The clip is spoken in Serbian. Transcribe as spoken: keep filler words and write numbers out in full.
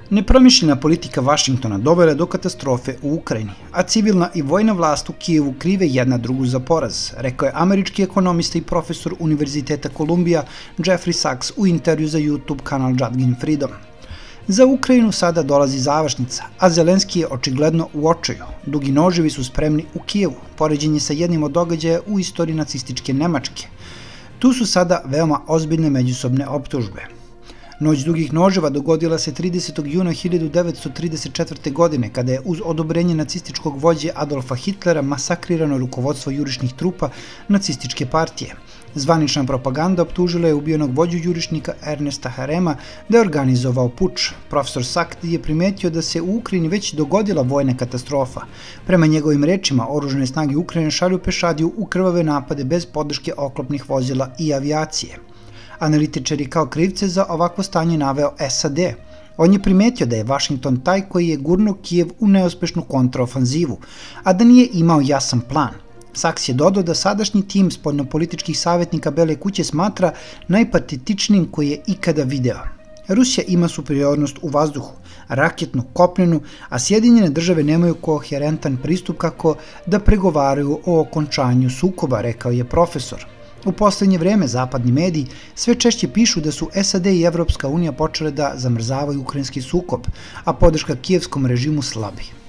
Nepromišljena politika Vašingtona dovela je do katastrofe u Ukrajini, a civilna i vojna vlast u Kijevu krive jedna drugu za poraz, rekao je američki ekonomista i profesor Univerziteta Kolumbija Jeffrey Sachs u intervju za YouTube kanal Judging Freedom. Za Ukrajinu sada dolazi završnica, a Zelenski je očigledno u očaju. Dugi noževi su spremni u Kijevu, poređen je sa jednim od događaja u istoriji nacističke Nemačke. Tu su sada veoma ozbiljne međusobne optužbe. Noć dugih noževa dogodila se tridesetog juna hiljadu devetsto trideset četvrte. godine, kada je uz odobrenje nacističkog vođe Adolfa Hitlera masakrirano rukovodstvo jurišnih trupa nacističke partije. Zvanična propaganda optužila je ubijenog vođu jurišnika Ernesta Harema da je organizovao puč. Profesor Sachs je primetio da se u Ukrajini već dogodila vojna katastrofa. Prema njegovim rečima, oružane snage Ukrajine šalju pešadiju u krvave napade bez podrške oklopnih vozila i avijacije. Analitičar je kao krivce za ovakvo stanje naveo S A D. On je primetio da je Vašington taj koji je gurnuo Kijev u neuspešnu kontraofanzivu, a da nije imao jasan plan. Sachs je dodao da sadašnji tim spoljnopolitičkih savjetnika Bele kuće smatra najpatetičnijim koji je ikada video. Rusija ima superiornost u vazduhu, raketnu, kopnenu, a Sjedinjene države nemaju koherentan pristup kako da pregovaraju o okončanju sukoba, rekao je profesor. U poslednje vreme zapadni mediji sve češće pišu da su S A D i Evropska unija počele da zamrzavaju ukrajinski sukob, a podrška kijevskom režimu slabi.